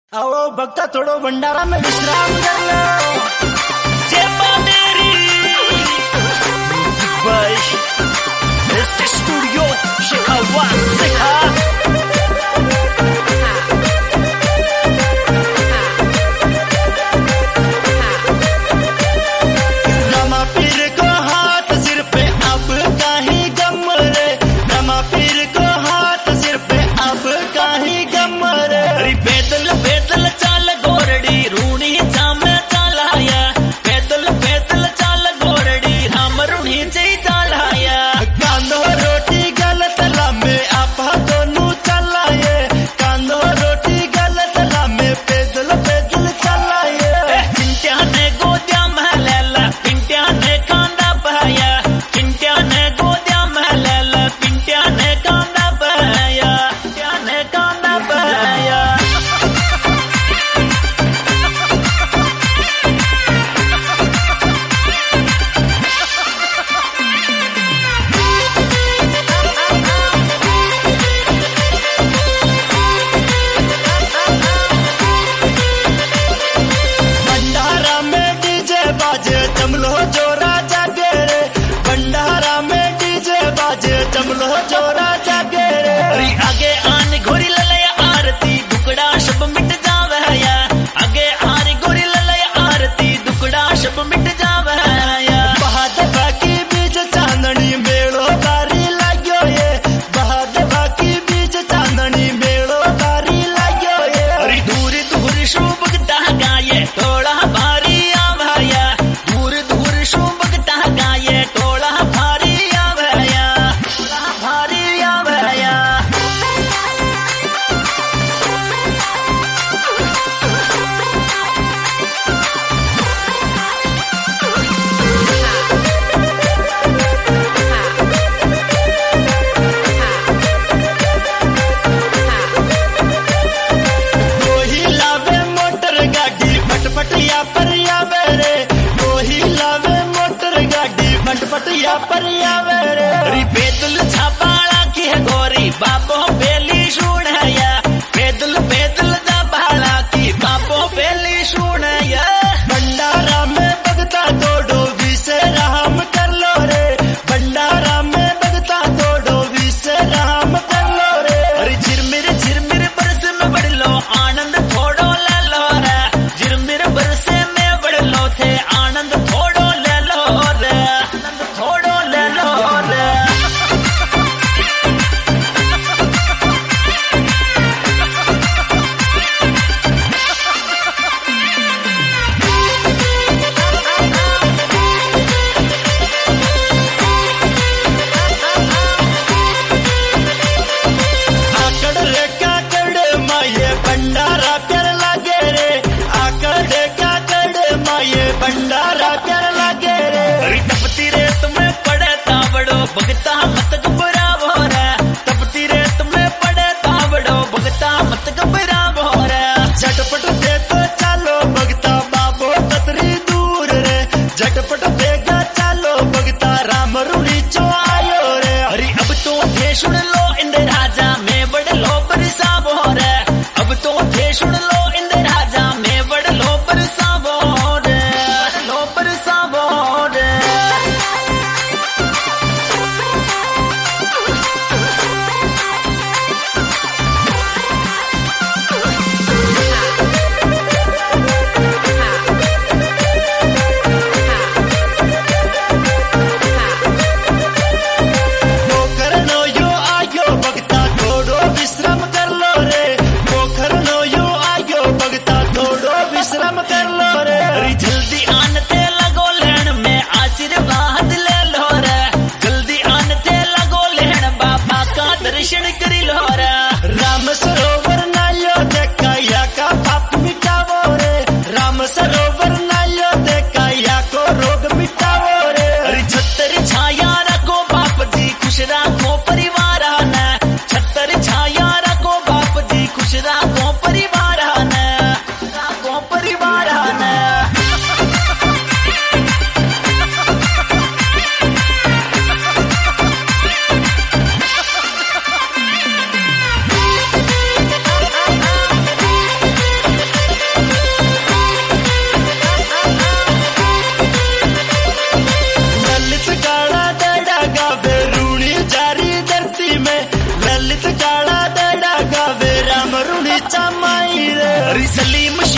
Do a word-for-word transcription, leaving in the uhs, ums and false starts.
आओ भक्ता थोड़ो भंडारा में विश्राम कर लो। जेबा मेरी भाई स्टूडियो शेखावाट सिखा रमा पीर को हाथ सिर पे अब काहे गम रे, रमा पीर को हाथ सिर पे अब काहे गम रे। अरे पैदल पैदल चाल गोरड़ी रूणी जाम चालाया, पैदल पैदल चाल गोरड़ी राम रूणी जी चालाया। कांदो रोटी गलत लामे आपा दोनों चलाए, कांदो रोटी गलत लामे पैदल पैदल चलाए। चिंट्या ने गोदिया में लेला पिंट्या ने कांदा बहाया, चिंट्या ने गोदिया में लेला पिंट्या ने कांदा बहाया, पिंट्या ने कांदा बहाया। भंडारा में डीजे बाजे चमलो जो राजा गेरे, भंडारा में डीजे बाजे चमलो जो राजा गेरे। अरे आगे आन घोरी ललया आरती दुकड़ा शब मिट जावे या, आगे आन घोरी ललया आरती दुकड़ा शब मिट जावे या। बहाद बाकी बीज चांदनी बेड़ो बारी लाग्यो ये, बहाद बाकी बीज चांदनी बेड़ो बारी लाग्यो ये। अरे दूर दूर शोभगता गाये टोला भारी आवाया, दूर दूर शोभगता गाये टोला भारी आवाया, टोला भारी आवाया। कोही लावे मोटर गाड़ी पटपटिया पर आवे रे, कोही लावे मोटर गाड़ी पटपटिया पर आवे रे। अरे पैदल छापाला की है गोरी बाबो बेली सुनया, पैदल पैदल छापाला की बाबो बेली सुनया। भंडारा में भगता दौड़ो विश्राम कर लो रे, भंडारा में भगता दौड़ो विश्राम कर लो रे। अरे झिरमिर झिरमिर बरस में बढ़ लो आनंद थोड़ो ले लो रे, झिरमिर बरसे में बढ़ लो थे आनंद थोड़ो ले लो रे, आनंद थोड़ो ले लो रे। सलीम